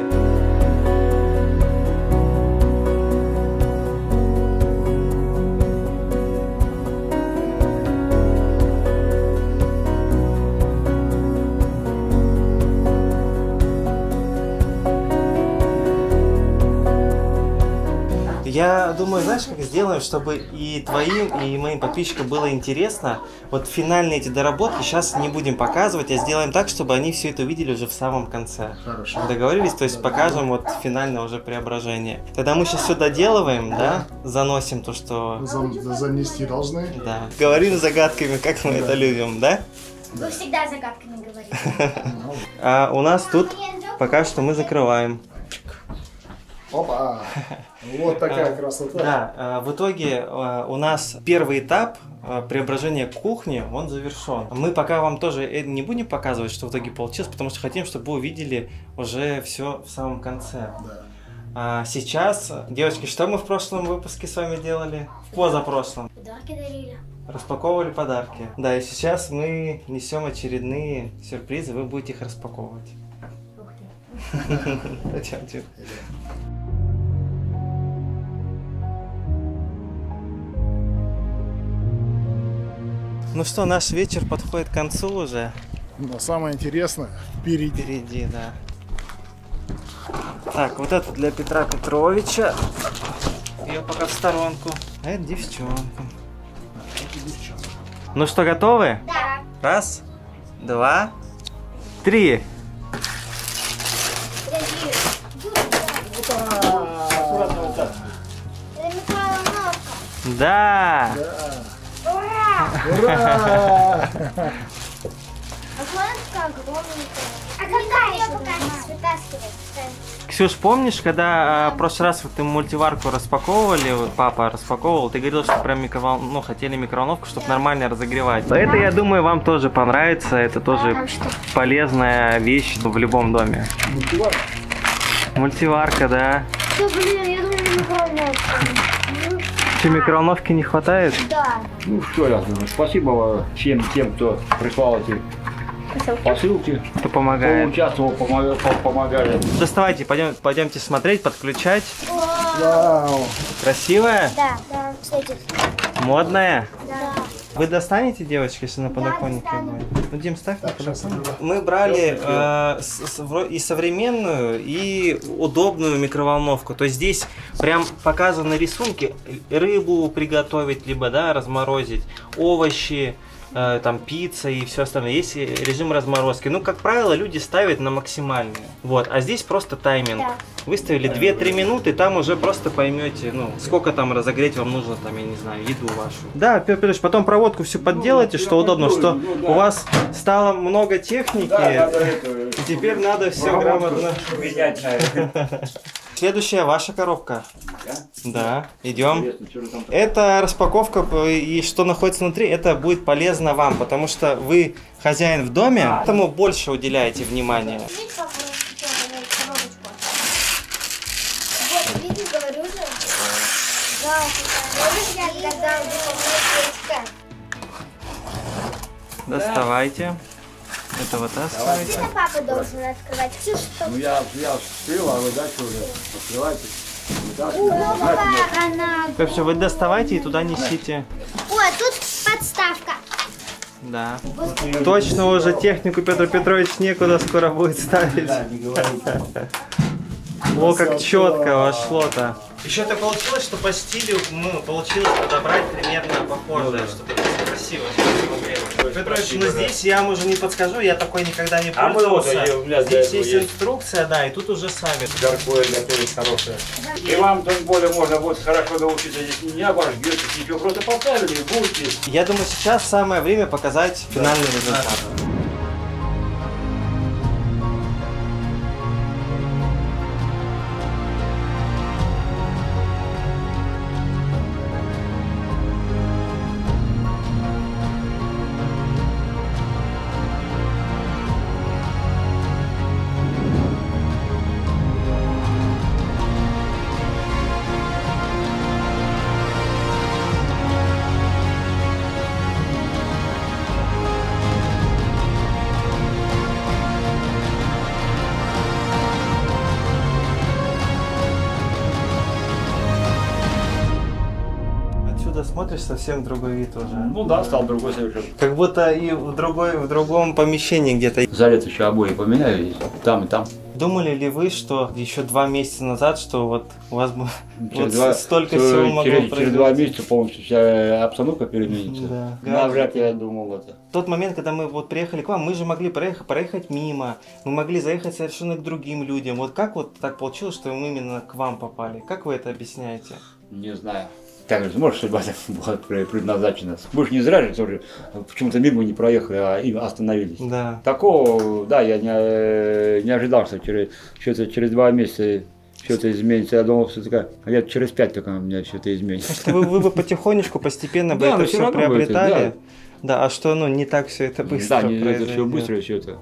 Speaker 2: Я думаю, знаешь, как сделаем, чтобы и твоим, и моим подписчикам было интересно. Вот финальные эти доработки сейчас не будем показывать, а сделаем так, чтобы они все это увидели уже в самом конце.
Speaker 9: Хорошо.
Speaker 2: Договорились? То есть покажем вот финальное уже преображение. Тогда мы сейчас все доделываем, да? Заносим то, что...
Speaker 9: За- занести должны.
Speaker 2: Да. Говорим загадками, как мы это любим, да?
Speaker 8: Вы всегда загадками говорите.
Speaker 2: А у нас тут пока что мы закрываем.
Speaker 9: Опа! Вот такая красота.
Speaker 2: Да, в итоге у нас первый этап преображения кухни, он завершен. Мы пока вам тоже не будем показывать, что в итоге получилось, потому что хотим, чтобы вы увидели уже все в самом конце.
Speaker 9: Да.
Speaker 2: А сейчас, девочки, что мы в прошлом выпуске с вами делали? В позапрошлом.
Speaker 8: Подарки дарили.
Speaker 2: Распаковывали подарки. Да, и сейчас мы несем очередные сюрпризы, вы будете их распаковывать.
Speaker 8: Ух ты.
Speaker 2: Пойдемте. Ну что, наш вечер подходит к концу уже.
Speaker 9: Но самое интересное впереди.
Speaker 2: Впереди, да. Так, вот это для Петра Петровича. Ее пока в сторонку. А это девчонка. Ну что, готовы?
Speaker 8: Да.
Speaker 2: Раз, два, три.
Speaker 8: Это микроволновка.
Speaker 2: Да.
Speaker 8: Ура!
Speaker 9: Ура!
Speaker 8: А фланка огромненькая. А какая ее пока вытаскивать?
Speaker 2: Ксюш, помнишь, когда э, в прошлый раз вот ты мультиварку распаковывали, вот папа распаковывал, ты говорил, что прям микровол... ну, хотели микроволновку, чтобы нормально разогревать. Это, я думаю, вам тоже понравится, это тоже полезная вещь в любом доме.
Speaker 9: Мультиварка?
Speaker 2: Мультиварка, да.
Speaker 8: Да, блин, я думаю, микроволновка.
Speaker 2: Что, микроволновки не хватает?
Speaker 8: Да.
Speaker 3: Ну что я говорю, спасибо всем тем, кто прислал эти посылки,
Speaker 2: Кто помогает.
Speaker 3: участвовал, помогали. помогали.
Speaker 2: Доставайте, пойдем, пойдемте смотреть, подключать.
Speaker 9: Вау!
Speaker 2: Красивая?
Speaker 8: Да, да, кстати.
Speaker 2: Модная?
Speaker 8: Да.
Speaker 2: Вы достанете, девочки, если на подоконнике будет? Ну, Дим, ставь на
Speaker 9: Так, сейчас
Speaker 2: подоконник.
Speaker 9: открываю.
Speaker 2: Мы брали э, с- с- вро- и современную, и удобную микроволновку. То есть здесь прям показаны рисунки. Рыбу приготовить, либо да, разморозить, овощи, э, там пицца и все остальное. Есть и режим разморозки. Ну, как правило, люди ставят на максимальную. Вот. А здесь просто тайминг.
Speaker 8: Да.
Speaker 2: Выставили две-три минуты, там уже просто поймете, ну, сколько там разогреть вам нужно, там, я не знаю, еду вашу. Да, Петр Петрович, потом проводку всю подделайте, что удобно, что у вас стало много техники, и теперь надо все грамотно.
Speaker 3: Менять, наверное.
Speaker 2: Следующая ваша коробка.
Speaker 3: Да?
Speaker 2: Да, идем.
Speaker 3: Интересно, что же там.
Speaker 2: Это распаковка и что находится внутри, это будет полезно вам, потому что вы хозяин в доме, поэтому больше уделяете внимания.
Speaker 8: Видите, как мы сделали коробочку? Вот, видите, говорю же. Да, вот я когда духовая печка.
Speaker 2: Доставайте. Это вытаскивайте.
Speaker 8: Это папа должен открывать. Ксюша, что?
Speaker 3: Ну я, я вскрыл, а вы дальше уже открывайте.
Speaker 8: Ну, какая она.
Speaker 2: Вообще, вы доставайте и туда несите.
Speaker 8: Ой, тут подставка.
Speaker 2: Да. Точно уже технику Петр Петрович некуда скоро будет ставить. О, как четко вошло-то. Еще это получилось, что по стилю ну, получилось подобрать примерно похожее, чтобы это красиво смотрелось. Петрович, ну здесь я вам уже не подскажу, я такой никогда не
Speaker 3: А мы вот,
Speaker 2: пользовался.
Speaker 3: у меня
Speaker 2: Здесь
Speaker 3: для
Speaker 2: есть
Speaker 3: этого есть.
Speaker 2: инструкция, да, и тут уже сами.
Speaker 3: Жаркое готовить хорошее. И вам тем более можно будет хорошо научиться. Здесь не обожгетесь, ничего, просто поставили и будете.
Speaker 2: Я думаю, сейчас самое время показать финальный результат. Отсюда смотришь, совсем другой вид уже.
Speaker 3: Ну да, стал другой совершенно.
Speaker 2: Как будто и в, другой, в другом помещении где-то.
Speaker 3: Залез еще обои поменяю, и там и там.
Speaker 2: Думали ли вы, что еще два месяца назад, что вот у вас бы вот
Speaker 3: два,
Speaker 2: столько всего могло
Speaker 3: через,
Speaker 2: произойти?
Speaker 3: Через два месяца полностью вся обстановка переменится.
Speaker 2: Да.
Speaker 3: Да, вряд ли я думал это.
Speaker 2: В тот момент, когда мы вот приехали к вам, мы же могли проехать, проехать мимо, мы могли заехать совершенно к другим людям. Вот как вот так получилось, что мы именно к вам попали? Как вы это объясняете?
Speaker 3: Не знаю. Так же, может, судьба была предназначена. Мы же не зря же тоже почему-то мимо не проехали, а и остановились.
Speaker 2: Да.
Speaker 3: Такого, да, я не, не ожидал, что через, что-то через два месяца что-то изменится. Я думал, что такая, лет через пять только у меня что-то изменится.
Speaker 2: Что вы, вы бы потихонечку, постепенно бы
Speaker 3: Да,
Speaker 2: это
Speaker 3: но
Speaker 2: все
Speaker 3: всё равно будет,
Speaker 2: приобретали. Да, а что, ну, не так все это быстро
Speaker 3: Да, не, это
Speaker 2: произойдет.
Speaker 3: все быстро, все это.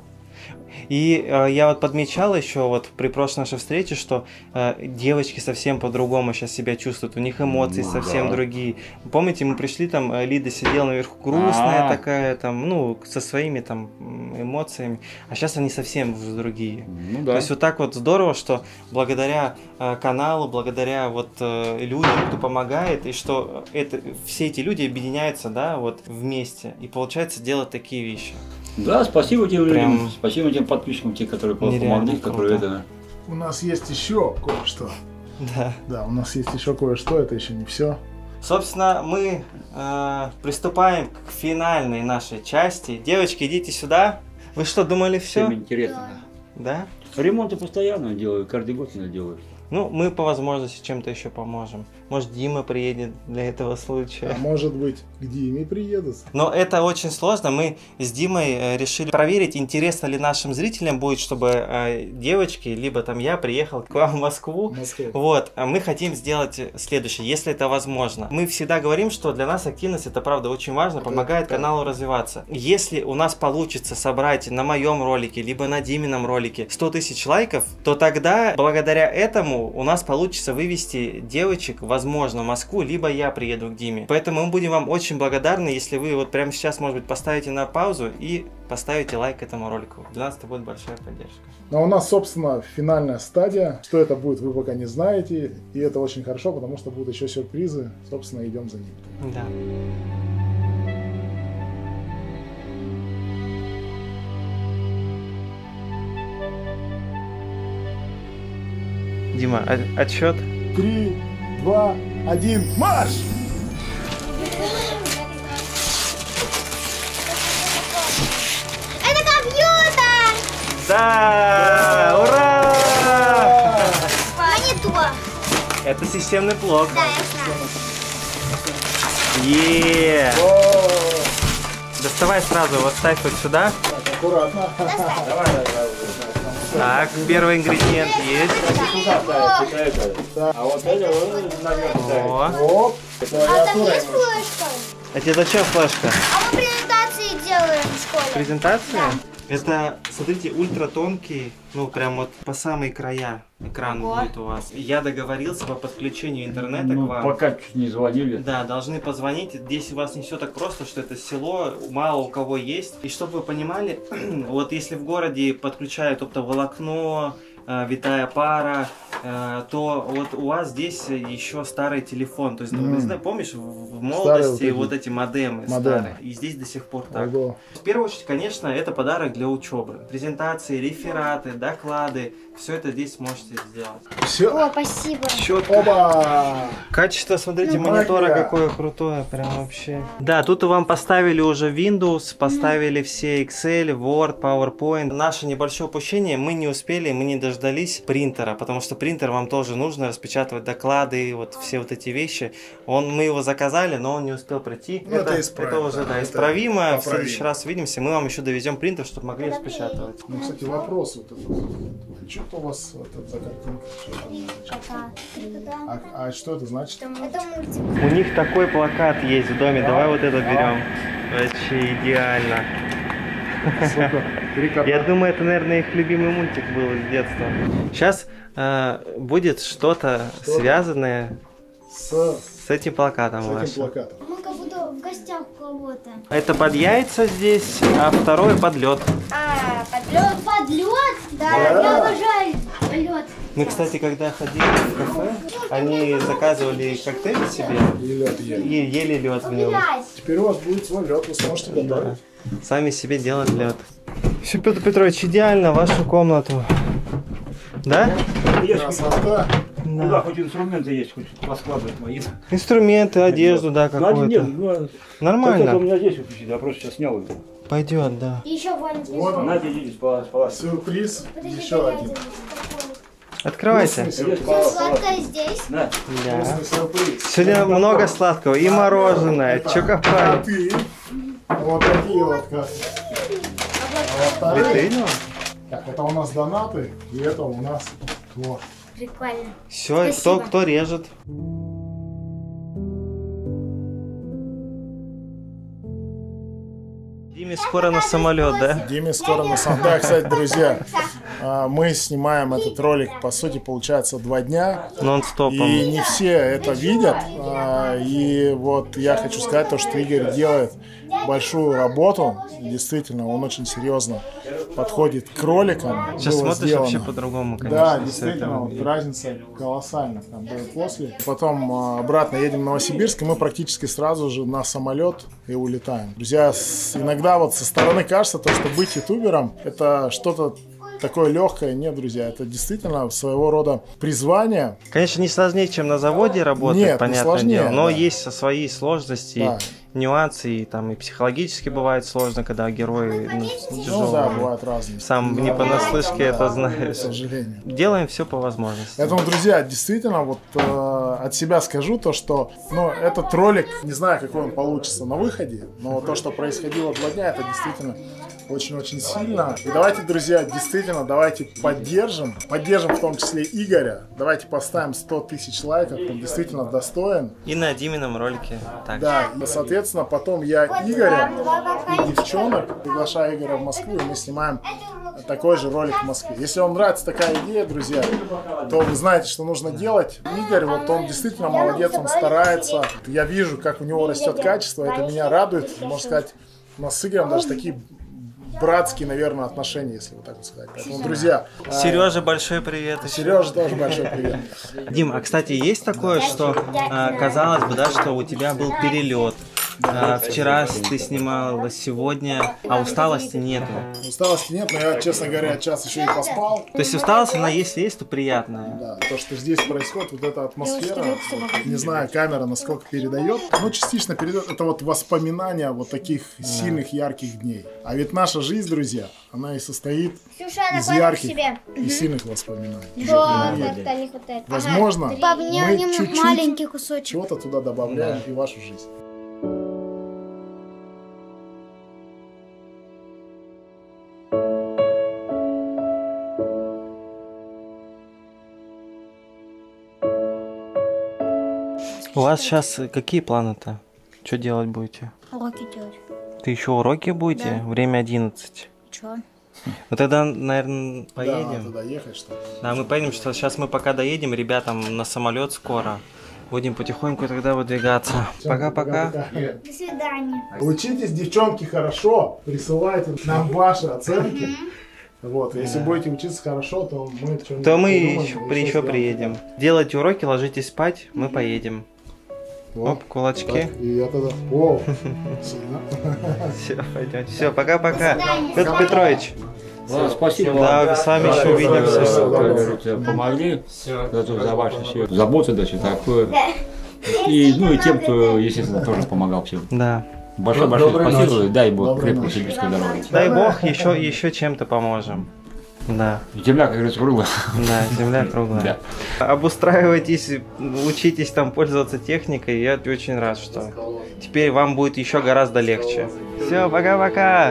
Speaker 2: И э, я вот подмечал еще вот при прошлой нашей встрече, что э, девочки совсем по-другому сейчас себя чувствуют, у них эмоции
Speaker 3: Ну,
Speaker 2: совсем
Speaker 3: да.
Speaker 2: другие. Помните, мы пришли, там э, Лида сидела наверху грустная
Speaker 3: А.
Speaker 2: такая, там, ну, со своими там м, эмоциями, а сейчас они совсем уже другие.
Speaker 3: Ну
Speaker 2: То
Speaker 3: да.
Speaker 2: есть вот так вот здорово, что благодаря э, каналу, благодаря вот э, людям, кто помогает, и что это, все эти люди объединяются, да, вот вместе, и получается делать такие вещи.
Speaker 3: Да, спасибо тем
Speaker 2: Прям
Speaker 3: людям, спасибо тем подписчикам, те, которые
Speaker 2: нереально
Speaker 3: помогли, которые
Speaker 2: круто.
Speaker 3: это.
Speaker 9: У нас есть еще кое-что.
Speaker 2: Да.
Speaker 9: Да, у нас есть еще кое-что, это еще не все.
Speaker 2: Собственно, мы э, приступаем к финальной нашей части. Девочки, идите сюда. Вы что, думали все?
Speaker 3: Всем интересно.
Speaker 2: Да?
Speaker 3: Ремонты постоянно делаю, каждый год я делаю.
Speaker 2: Ну, мы по возможности чем-то еще поможем. Может, Дима приедет для этого случая.
Speaker 9: А может быть, к Диме приедут?
Speaker 2: Но это очень сложно. Мы с Димой э, решили проверить, интересно ли нашим зрителям будет, чтобы э, девочки, либо там я приехал к вам в Москву.
Speaker 9: В Москву.
Speaker 2: Вот, а мы хотим сделать следующее, если это возможно. Мы всегда говорим, что для нас активность, это правда очень важно, помогает каналу развиваться. Если у нас получится собрать на моем ролике, либо на Димином ролике сто тысяч лайков, то тогда, благодаря этому, у нас получится вывести девочек, возможно, в Москву, либо я приеду к Диме. Поэтому мы будем вам очень благодарны, если вы вот прямо сейчас, может быть, поставите на паузу и поставите лайк этому ролику. Для нас это будет большая поддержка.
Speaker 9: Но у нас, собственно, финальная стадия. Что это будет, вы пока не знаете. И это очень хорошо, потому что будут еще сюрпризы. Собственно, идем за ними.
Speaker 2: Да. Дима, о- отсчет.
Speaker 9: Три, два, один, марш!
Speaker 8: Это компьютер!
Speaker 2: Да! Ура!
Speaker 8: Монитор.
Speaker 2: Это системный блок.
Speaker 8: Да, я знаю.
Speaker 2: Е!
Speaker 9: О,
Speaker 2: Доставай сразу, вот ставь вот сюда.
Speaker 9: так, аккуратно.
Speaker 2: Так, первый ингредиент есть.
Speaker 3: А вот это вот, наверное,
Speaker 2: О.
Speaker 9: Оп,
Speaker 8: А там
Speaker 9: клавиатура.
Speaker 8: есть флешка?
Speaker 2: А тебе зачем флешка?
Speaker 8: А мы презентации делаем в школе.
Speaker 2: Презентация? Это, смотрите, ультра тонкий, ну прям вот по самые края экран
Speaker 8: Ого.
Speaker 2: будет у вас. Я договорился по подключению интернета
Speaker 3: ну,
Speaker 2: к вам.
Speaker 3: пока чуть не звонили.
Speaker 2: Да, должны позвонить. Здесь у вас не все так просто, что это село, мало у кого есть. И чтобы вы понимали, вот если в городе подключают оптоволокно, э, витая пара, э, то вот у вас здесь еще старый телефон. То есть, ну,
Speaker 9: М.
Speaker 2: не знаю, помнишь, в, в молодости
Speaker 9: вот
Speaker 2: вот
Speaker 9: эти
Speaker 2: эти модемы,
Speaker 9: модемы.
Speaker 2: старые. И здесь до сих пор так.
Speaker 9: Ого.
Speaker 2: В первую очередь, конечно, это подарок для учебы. Презентации, рефераты, доклады. Все это здесь сможете сделать.
Speaker 9: Все.
Speaker 8: О, спасибо.
Speaker 2: Четко.
Speaker 9: Оба!
Speaker 2: Качество, смотрите,
Speaker 9: Ну,
Speaker 2: монитора
Speaker 9: магия.
Speaker 2: какое крутое, прям вообще. Да, тут вам поставили уже Windows, поставили все Excel, Word, PowerPoint. Наше небольшое упущение, мы не успели, мы не дождались принтера, потому что принтер вам тоже нужно распечатывать доклады, вот все вот эти вещи. Он, мы его заказали, но он не успел прийти.
Speaker 9: Ну, это исправимо,
Speaker 2: это уже,
Speaker 9: да,
Speaker 2: да,
Speaker 9: это
Speaker 2: исправимо. В
Speaker 9: поправимо.
Speaker 2: следующий раз увидимся, мы вам еще довезем принтер, чтобы могли распечатывать.
Speaker 9: Ну, кстати, вопрос вот этот. Что-то у вас вот это за картинка? Что это значит?
Speaker 8: Кота.
Speaker 9: А, а что это значит?
Speaker 8: Это мультик.
Speaker 2: У них такой плакат есть в доме, давай вот это берем. Вообще идеально.
Speaker 9: Супер. Три кота.
Speaker 2: Я думаю, это, наверное, их любимый мультик был с детства. Сейчас э, будет что-то
Speaker 9: Что-то?
Speaker 2: связанное
Speaker 9: С,
Speaker 2: с этим плакатом
Speaker 9: с
Speaker 2: вашим.
Speaker 9: этим плакатом.
Speaker 8: Мы как будто в гостях у кого-то.
Speaker 2: Это под яйца здесь, а второй под лед.
Speaker 8: А, подлет. Подлет? Да,
Speaker 9: Да.
Speaker 8: я обожаю лед.
Speaker 2: Мы, кстати, когда ходили в кафе, они заказывали коктейль себе
Speaker 9: И лед ели.
Speaker 2: и ели лед в нем.
Speaker 8: Гулять.
Speaker 9: Теперь у вас будет свой лед, вы сможете готовить.
Speaker 2: Сами себе делать лед. Все, Петр Петрович, идеально вашу комнату. Да?
Speaker 9: Красота.
Speaker 3: Ну да, хоть инструменты есть, хоть раскладывать мои.
Speaker 2: Инструменты, одежду, да,
Speaker 3: Ну,
Speaker 2: какую-то.
Speaker 3: нет, ну,
Speaker 2: Нормально.
Speaker 3: это у меня здесь вот висит, я просто сейчас снял его.
Speaker 2: Пойдет, да.
Speaker 5: Еще вон
Speaker 9: Вот он.
Speaker 3: Надя, идите, спала, спала.
Speaker 9: Сюрприз. Еще один.
Speaker 2: Открывайте.
Speaker 9: Вкусный
Speaker 5: Все
Speaker 9: сюрприз.
Speaker 5: сладкое здесь.
Speaker 3: На.
Speaker 2: Да.
Speaker 9: Вкусный сюрприз.
Speaker 2: Сегодня много сладкого. И мороженое,
Speaker 9: Это
Speaker 2: чокопай.
Speaker 9: коты. Вот такие вот коты. А во вторых-
Speaker 2: Витрину?
Speaker 9: Так, это у нас донаты, и это у нас торт.
Speaker 5: Прикольно.
Speaker 2: Все, кто,
Speaker 5: Спасибо.
Speaker 2: кто режет? Диме скоро на самолет, да?
Speaker 9: Диме скоро на самом деле. Да, кстати, друзья, а, мы снимаем этот ролик, по сути, получается, два дня.
Speaker 2: Нон-стопом.
Speaker 9: И не все это видят. а, И вот я хочу сказать то, что Игорь делает большую работу. Действительно, он очень серьезно подходит к роликам.
Speaker 2: Сейчас
Speaker 9: Было
Speaker 2: смотришь
Speaker 9: сделано.
Speaker 2: вообще по-другому, конечно.
Speaker 9: Да,
Speaker 2: с
Speaker 9: действительно,
Speaker 2: этого.
Speaker 9: вот разница колоссальная там до и после. Потом а, обратно едем в Новосибирск, и мы практически сразу же на самолет и улетаем. Друзья, с- иногда вот со стороны кажется, то, что быть ютубером это что-то такое легкое. Нет, друзья, это действительно своего рода призвание.
Speaker 2: Конечно, не сложнее, чем на заводе работать,
Speaker 9: Нет, не
Speaker 2: понятное
Speaker 9: сложнее,
Speaker 2: дело, но
Speaker 9: да.
Speaker 2: есть свои сложности,
Speaker 9: Да.
Speaker 2: нюансы, и там и психологически бывает сложно, когда герои ну,
Speaker 9: Ну
Speaker 2: тяжелые.
Speaker 9: да, бывают разные.
Speaker 2: Сам не понаслышке это
Speaker 9: К
Speaker 2: знаешь.
Speaker 9: сожалению.
Speaker 2: Делаем все по возможности.
Speaker 9: Поэтому, друзья, действительно, вот э, от себя скажу то, что, ну, этот ролик, не знаю, какой он получится на выходе, но то, что происходило два дня, это действительно очень-очень сильно. И давайте, друзья, действительно, давайте поддержим, поддержим в том числе Игоря. Давайте поставим сто тысяч лайков, он действительно достоин.
Speaker 2: И на Димином ролике так.
Speaker 9: Да, и, соответственно, потом я Игоря и девчонок приглашаю Игоря в Москву, и мы снимаем такой же ролик в Москве. Если вам нравится такая идея, друзья, то вы знаете, что нужно делать. Игорь, вот он действительно молодец, он старается. Я вижу, как у него растет качество, это меня радует. Можно сказать, у нас с Игорем даже такие братские, наверное, отношения, если вот так вот сказать. Поэтому, друзья,
Speaker 2: Сережа, большой привет.
Speaker 9: Сережа тоже большой привет.
Speaker 2: Дим, а кстати, есть такое, что а, казалось бы, да, что у тебя был перелет. А, вчера ты снимала, сегодня, а усталости нету.
Speaker 9: Усталости нет, но я, честно говоря, час еще и поспал.
Speaker 2: То есть усталость, она если есть, то приятная.
Speaker 9: Да, то, что здесь происходит, вот эта атмосфера, вот, не знаю, камера насколько передает, но частично передает, это вот воспоминания вот таких сильных, ярких дней. А ведь наша жизнь, друзья, она и состоит
Speaker 8: Ксюша,
Speaker 9: из
Speaker 8: накладывай
Speaker 9: ярких
Speaker 8: себе.
Speaker 9: и сильных воспоминаний.
Speaker 8: Вот, это не хватает.
Speaker 9: Возможно,
Speaker 8: Пап, мне
Speaker 9: мы
Speaker 8: немного
Speaker 9: чуть-чуть
Speaker 8: маленький кусочек.
Speaker 9: чего-то туда добавляем и в вашу жизнь.
Speaker 2: У вас сейчас какие планы-то? Что делать будете?
Speaker 5: Уроки делать.
Speaker 2: Ты еще уроки будете?
Speaker 5: Да.
Speaker 2: Время одиннадцать.
Speaker 5: Чё?
Speaker 2: Ну тогда, наверное,
Speaker 9: Да,
Speaker 2: поедем.
Speaker 9: туда ехать, что ли?
Speaker 2: Да, мы поедем, что сейчас мы пока доедем, ребятам на самолет скоро. Будем потихоньку тогда выдвигаться. Пока-пока.
Speaker 8: До свидания.
Speaker 9: Учитесь, девчонки, хорошо, присылайте нам ваши оценки. Вот, если будете учиться хорошо, то мы что-нибудь
Speaker 2: То мы
Speaker 9: придумаем,
Speaker 2: еще,
Speaker 9: и
Speaker 2: при,
Speaker 9: всё
Speaker 2: еще
Speaker 9: сделаем.
Speaker 2: приедем. Делайте уроки, ложитесь спать, мы поедем.
Speaker 9: Вот,
Speaker 2: Оп, кулачки.
Speaker 9: так, и я тогда... О, сильно.
Speaker 2: Все, пойдем. Все, пока-пока. Петр Петрович.
Speaker 3: Ладно, спасибо
Speaker 2: Да,
Speaker 3: вам.
Speaker 2: с вами
Speaker 9: Да,
Speaker 2: еще
Speaker 9: да,
Speaker 2: увидимся.
Speaker 9: да,
Speaker 3: Как
Speaker 9: да.
Speaker 3: говорится, помогли за, то- за ваши все заботы, да, все такое. И, ну и тем, кто, естественно, тоже помогал всем.
Speaker 2: Да.
Speaker 3: Большое-большое
Speaker 9: Доброй
Speaker 3: спасибо,
Speaker 9: ночи.
Speaker 3: дай Бог
Speaker 9: Доброй
Speaker 3: крепкой
Speaker 9: ночи.
Speaker 3: сибирской дороги.
Speaker 2: Дай бог, еще, еще чем-то поможем. Да,
Speaker 3: Земля, как говорится, круглая.
Speaker 2: да, земля круглая. Обустраивайтесь, учитесь там пользоваться техникой. Я очень рад, что теперь вам будет еще гораздо легче. Все, пока-пока.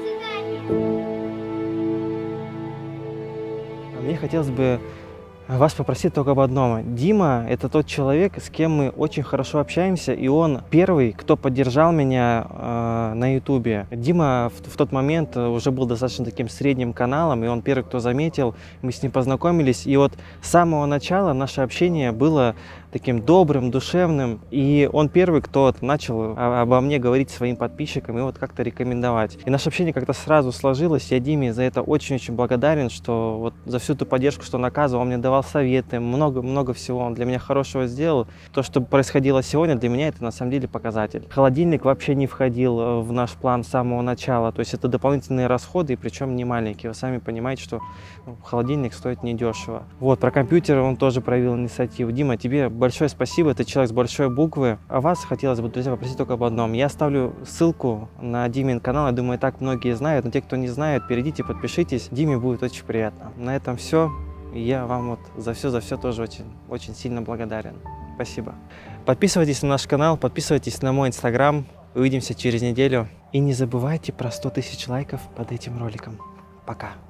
Speaker 2: Мне хотелось бы вас попросить только об одном. Дима – это тот человек, с кем мы очень хорошо общаемся, и он первый, кто поддержал меня э, на ютубе. Дима в, в тот момент уже был достаточно таким средним каналом, и он первый, кто заметил, мы с ним познакомились, и вот с самого начала наше общение было таким добрым, душевным. И он первый, кто начал обо мне говорить своим подписчикам и вот как-то рекомендовать. И наше общение как-то сразу сложилось. Я Диме за это очень-очень благодарен, что вот за всю ту поддержку, что он оказывал, он мне давал советы, много-много всего он для меня хорошего сделал. То, что происходило сегодня, для меня это на самом деле показатель. Холодильник вообще не входил в наш план с самого начала. То есть это дополнительные расходы, и причем не маленькие. Вы сами понимаете, что холодильник стоит недешево. Вот, про компьютер он тоже проявил инициативу. Дима, тебе большое спасибо, ты человек с большой буквы. А вас хотелось бы, друзья, попросить только об одном. Я оставлю ссылку на Димин канал, я думаю, и так многие знают, но те, кто не знает, перейдите, подпишитесь. Диме будет очень приятно. На этом все. Я вам вот за все, за все тоже очень, очень сильно благодарен. Спасибо. Подписывайтесь на наш канал, подписывайтесь на мой инстаграм. Увидимся через неделю. И не забывайте про сто тысяч лайков под этим роликом. Пока.